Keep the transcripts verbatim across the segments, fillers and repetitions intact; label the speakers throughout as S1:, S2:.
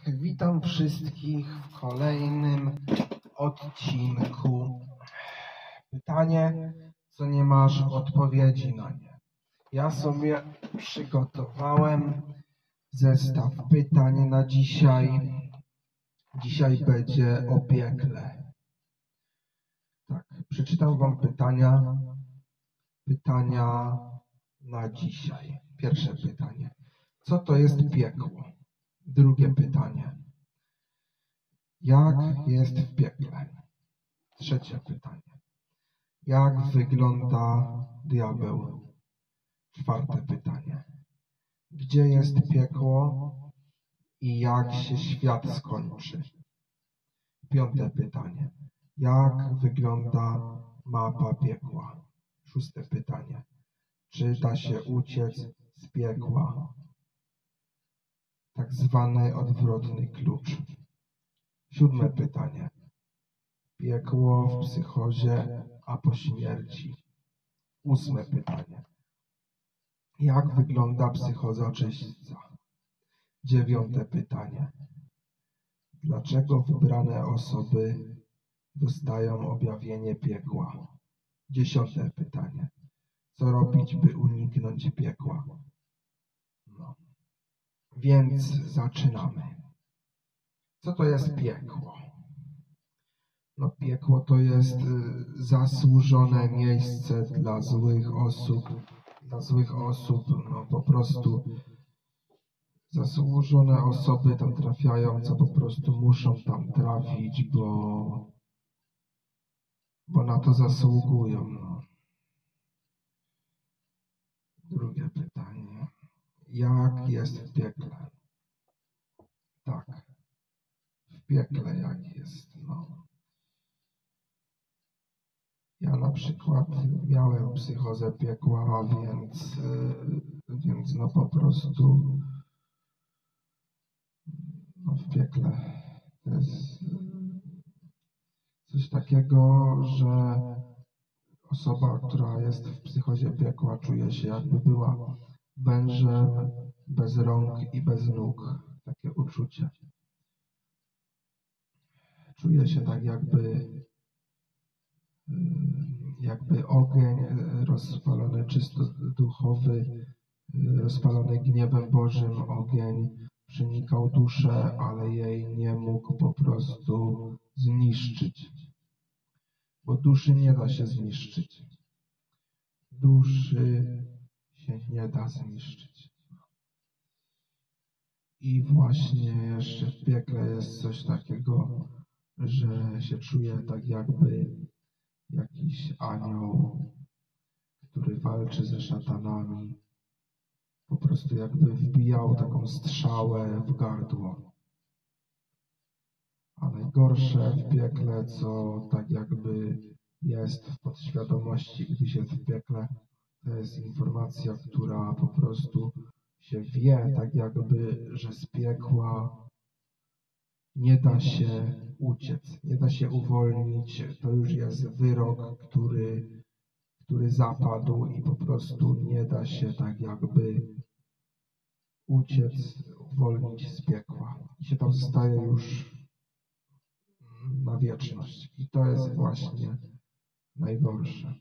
S1: Witam wszystkich w kolejnym odcinku. Pytanie, co nie masz odpowiedzi na nie. Ja sobie przygotowałem zestaw pytań na dzisiaj. Dzisiaj będzie o piekle. Tak, przeczytam wam pytania. Pytania na dzisiaj. Pierwsze pytanie. Co to jest piekło? Drugie pytanie. Jak jest w piekle? Trzecie pytanie. Jak wygląda diabeł? Czwarte pytanie. Gdzie jest piekło i jak się świat skończy? Piąte pytanie. Jak wygląda mapa piekła? Szóste pytanie. Czy da się uciec z piekła? Tak zwany odwrotny klucz. Siódme pytanie. Piekło w psychozie, a po śmierci. Ósme pytanie. Jak wygląda psychoza czyśćca? Dziewiąte pytanie. Dlaczego wybrane osoby dostają objawienie piekła? Dziesiąte pytanie. Co robić, by uniknąć piekła? No. Więc zaczynamy. Co to jest piekło? No, piekło to jest zasłużone miejsce dla złych osób. Dla złych osób, no po prostu zasłużone osoby tam trafiają, co po prostu muszą tam trafić, bo, bo na to zasługują. No. Drugie pytanie. Jak jest w piekle? Tak. W piekle jak jest, no. Ja na przykład miałem psychozę piekła, więc, więc no po prostu no w piekle to jest coś takiego, że osoba, która jest w psychozie piekła, czuje się, jakby była wężem bez rąk i bez nóg. Takie uczucie. Czuje się tak, jakby jakby ogień rozpalony, czysto duchowy, rozpalony gniewem Bożym, ogień przenikał duszę, ale jej nie mógł po prostu zniszczyć. Bo duszy nie da się zniszczyć. Duszy się nie da zniszczyć. I właśnie jeszcze w piekle jest coś takiego, że się czuje tak, jakby jakiś anioł, który walczy ze szatanami, po prostu jakby wbijał taką strzałę w gardło. A najgorsze w piekle, co tak jakby jest w podświadomości, gdy się w piekle, to jest informacja, która po prostu się wie, tak jakby, że z piekła nie da się uciec, nie da się uwolnić. To już jest wyrok, który, który zapadł i po prostu nie da się tak jakby uciec, uwolnić z piekła. I się tam zostaje już na wieczność. I to jest właśnie najgorsze.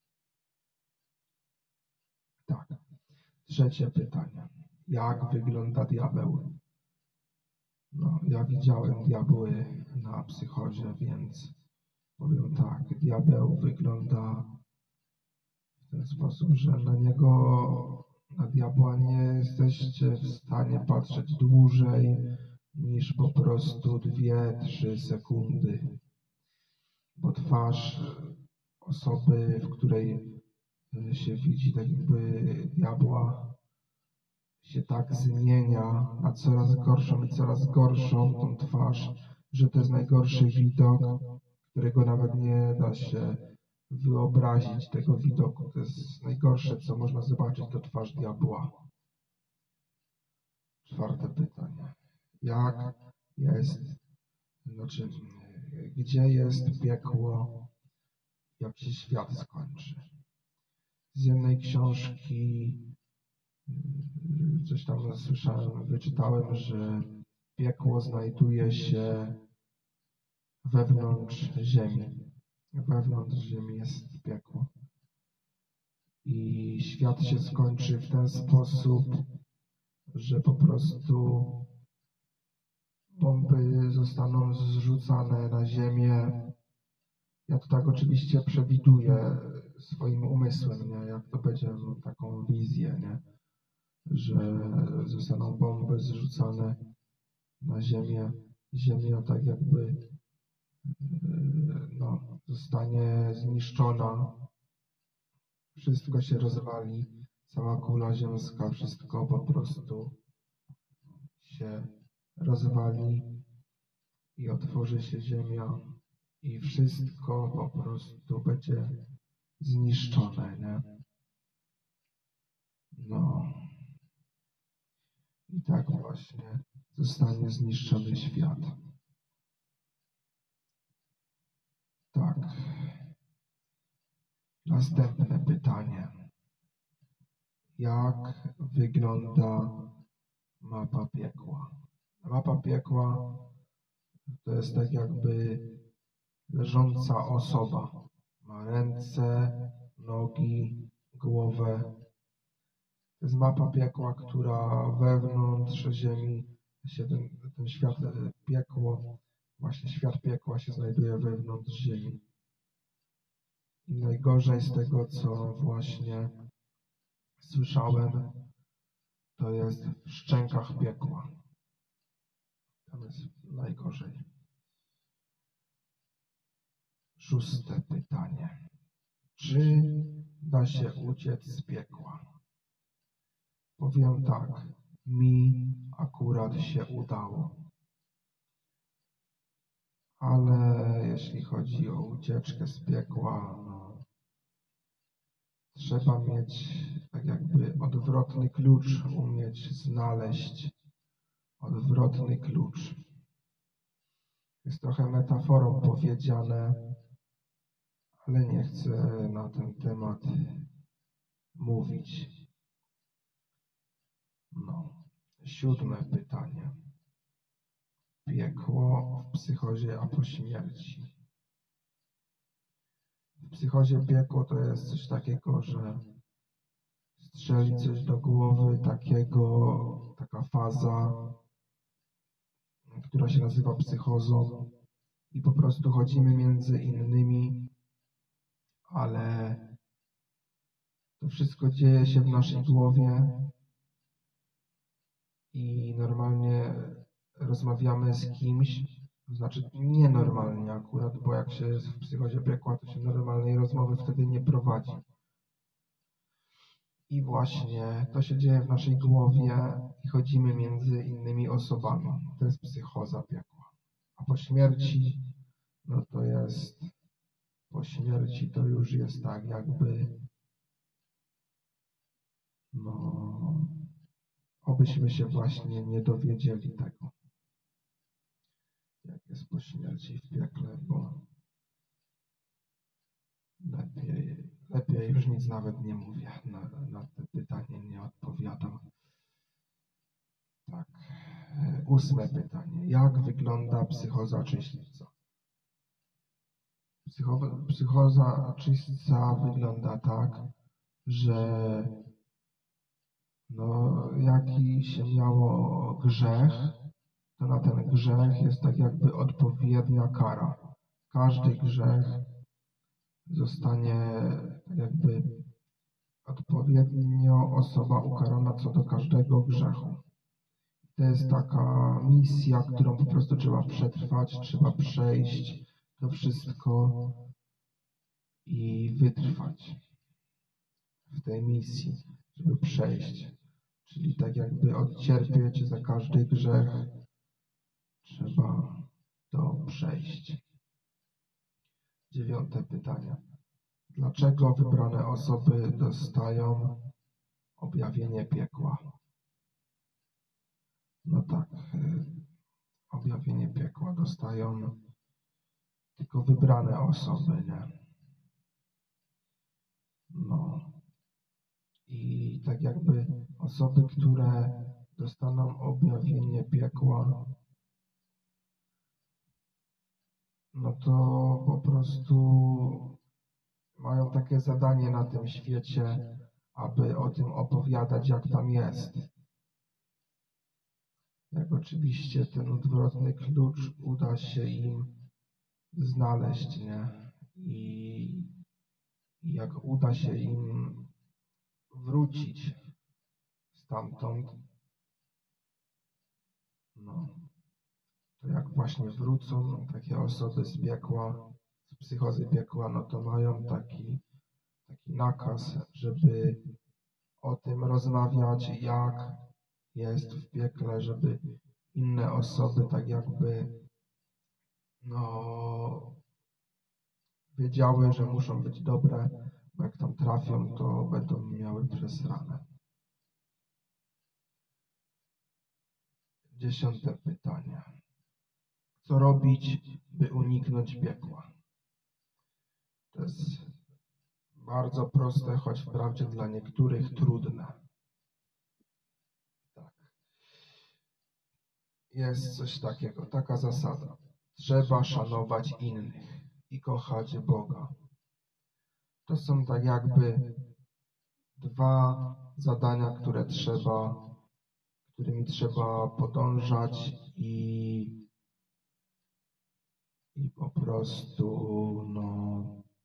S1: Tak. Trzecie pytanie. Jak wygląda diabeł? No, ja widziałem diabły na psychozie, więc powiem tak, diabeł wygląda w ten sposób, że na niego, na diabła nie jesteście w stanie patrzeć dłużej niż po prostu dwie, trzy sekundy. Bo twarz osoby, w której się widzi tak jakby diabła, się tak zmienia na coraz gorszą i coraz gorszą tą twarz, że to jest najgorszy widok, którego nawet nie da się wyobrazić tego widoku. To jest najgorsze, co można zobaczyć, to twarz diabła. Czwarte pytanie. Jak jest, znaczy, gdzie jest piekło, jak się świat skończy? Z jednej książki coś tam słyszałem, wyczytałem, że piekło znajduje się wewnątrz ziemi. Wewnątrz ziemi jest piekło. I świat się skończy w ten sposób, że po prostu bomby zostaną zrzucane na ziemię. Ja to tak oczywiście przewiduję swoim umysłem, nie? Jak to będzie, no, taką wizję, nie? Że zostaną bomby zrzucane na ziemię. Ziemia tak jakby no, zostanie zniszczona. Wszystko się rozwali, cała kula ziemska, wszystko po prostu się rozwali i otworzy się ziemia i wszystko po prostu będzie zniszczone, nie? No. I tak właśnie zostanie zniszczony świat. Tak. Następne pytanie. Jak wygląda mapa piekła? Mapa piekła to jest tak jakby leżąca osoba. Ma ręce, nogi, głowę. To jest mapa piekła, która wewnątrz ziemi, się ten, ten świat piekło, właśnie świat piekła się znajduje wewnątrz ziemi. I najgorzej z tego, co właśnie słyszałem, to jest w szczękach piekła. Tam jest najgorzej. Szóste pytanie. Czy da się uciec z piekła? Powiem tak, mi akurat się udało. Ale jeśli chodzi o ucieczkę z piekła, no, trzeba mieć tak jakby odwrotny klucz, umieć znaleźć odwrotny klucz. Jest trochę metaforą powiedziane, ale nie chcę na ten temat mówić. No. Siódme pytanie. Piekło w psychozie a po śmierci. W psychozie piekło to jest coś takiego, że strzeli coś do głowy, takiego, taka faza, która się nazywa psychozą i po prostu chodzimy między innymi, ale to wszystko dzieje się w naszej głowie i normalnie rozmawiamy z kimś, to znaczy nienormalnie akurat, bo jak się jest w psychozie piekła, to się normalnej rozmowy wtedy nie prowadzi. I właśnie to się dzieje w naszej głowie i chodzimy między innymi osobami. To jest psychoza piekła. A po śmierci, no to jest, po śmierci to już jest tak jakby, no, obyśmy się właśnie nie dowiedzieli tego, jak jest po śmierci w piekle, bo lepiej, lepiej już nic nawet nie mówię, na, na te pytanie nie odpowiadam. Tak. Ósme pytanie. Jak wygląda psychoza czyśćca? Psycho, psychoza czyśćca wygląda tak, że no, jaki się miało grzech, to na ten grzech jest tak jakby odpowiednia kara. Każdy grzech zostanie tak jakby odpowiednio osoba ukarana co do każdego grzechu. To jest taka misja, którą po prostu trzeba przetrwać, trzeba przejść to wszystko i wytrwać w tej misji, żeby przejść. Czyli tak jakby odcierpieć za każdy grzech, trzeba to przejść. Dziewiąte pytanie. Dlaczego wybrane osoby dostają objawienie piekła? No tak, objawienie piekła dostają tylko wybrane osoby, nie? No. I tak jakby osoby, które dostaną objawienie piekła, no to po prostu mają takie zadanie na tym świecie, aby o tym opowiadać, jak tam jest. Jak oczywiście ten odwrotny klucz uda się im znaleźć, nie? I jak uda się im wrócić stamtąd, no, to jak właśnie wrócą takie osoby z piekła, z psychozy piekła, no to mają taki, taki nakaz, żeby o tym rozmawiać, jak jest w piekle, żeby inne osoby tak jakby no wiedziały, że muszą być dobre, bo jak tam trafią, to będą miały przesrane. Dziesiąte pytanie. Co robić, by uniknąć piekła? To jest bardzo proste, choć wprawdzie dla niektórych trudne. Tak. Jest coś takiego, taka zasada. Trzeba szanować innych i kochać Boga. To są tak jakby dwa zadania, które trzeba, którymi trzeba podążać i, i po prostu no,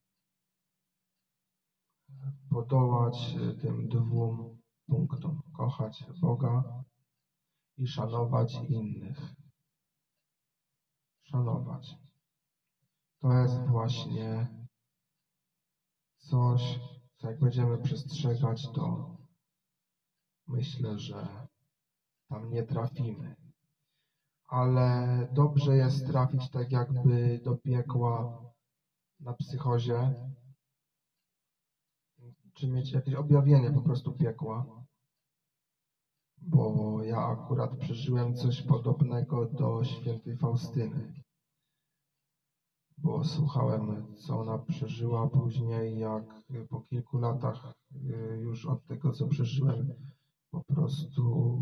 S1: podołać tym dwóm punktom. Kochać Boga i szanować innych. Szanować. To jest właśnie coś, co jak będziemy przestrzegać, to myślę, że tam nie trafimy. Ale dobrze jest trafić tak jakby do piekła na psychozie, czy mieć jakieś objawienie po prostu piekła, bo ja akurat przeżyłem coś podobnego do świętej Faustyny, bo słuchałem, co ona przeżyła później, jak po kilku latach już od tego, co przeżyłem, po prostu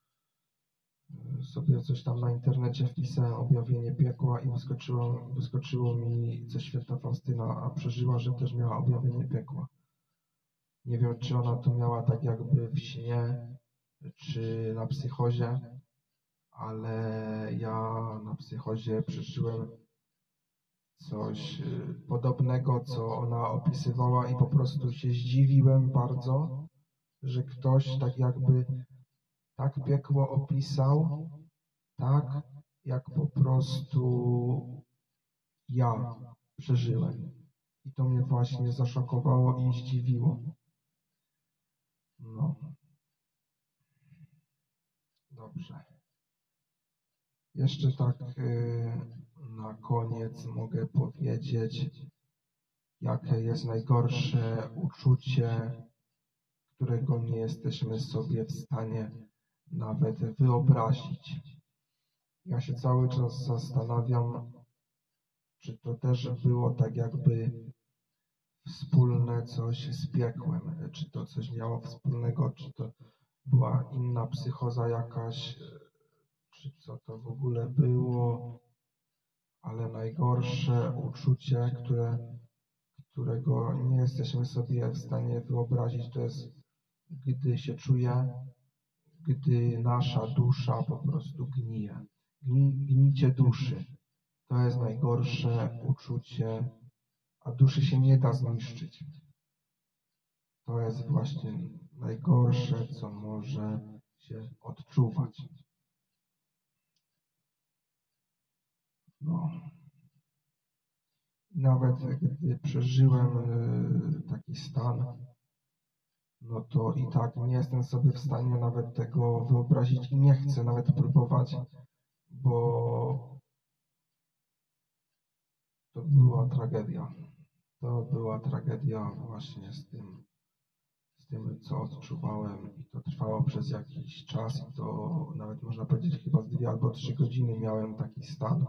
S1: sobie coś tam na internecie wpisałem, objawienie piekła i wyskoczyło, wyskoczyło mi, co święta Faustyna przeżyła, że też miała objawienie piekła. Nie wiem, czy ona to miała tak jakby w śnie, czy na psychozie, ale ja na psychozie przeżyłem coś podobnego, co ona opisywała i po prostu się zdziwiłem bardzo, że ktoś tak jakby tak piekło opisał, tak jak po prostu ja przeżyłem. I to mnie właśnie zaszokowało i zdziwiło. No. Dobrze. Jeszcze tak na koniec mogę powiedzieć, jakie jest najgorsze uczucie, którego nie jesteśmy sobie w stanie nawet wyobrazić. Ja się cały czas zastanawiam, czy to też było tak jakby wspólne coś z piekłem, czy to coś miało wspólnego, czy to była inna psychoza jakaś, czy co to w ogóle było, ale najgorsze uczucie, które, którego nie jesteśmy sobie w stanie wyobrazić, to jest, gdy się czuje, gdy nasza dusza po prostu gnije. Gni, gnicie duszy. To jest najgorsze uczucie, a duszy się nie da zniszczyć. To jest właśnie najgorsze, co może się odczuwać. No. Nawet gdy przeżyłem taki stan, no to i tak nie jestem sobie w stanie nawet tego wyobrazić i nie chcę nawet próbować, bo to była tragedia. To była tragedia właśnie z tym, z tym, co odczuwałem i to trwało przez jakiś czas i to nawet można powiedzieć chyba z dwie albo trzy godziny miałem taki stan.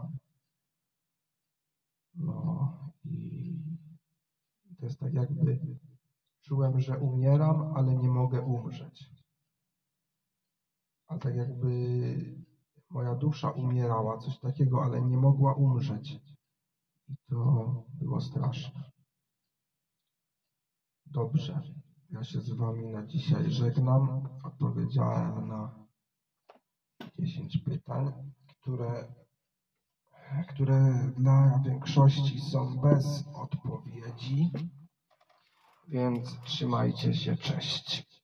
S1: No i to jest tak jakby czułem, że umieram, ale nie mogę umrzeć. A tak jakby moja dusza umierała, coś takiego, ale nie mogła umrzeć. To było straszne. Dobrze. Ja się z wami na dzisiaj żegnam. Odpowiedziałem na dziesięć pytań, które, które dla większości są bez odpowiedzi. Więc trzymajcie się. Cześć.